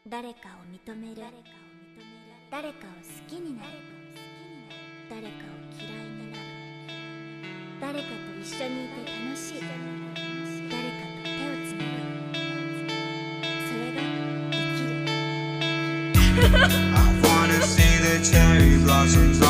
誰かを認める、誰かを好きになる、誰かを嫌いになる、誰かと一緒にいて楽しい、誰かと手をつなぐ、それが生きる。 I wanna see the cherry blossoms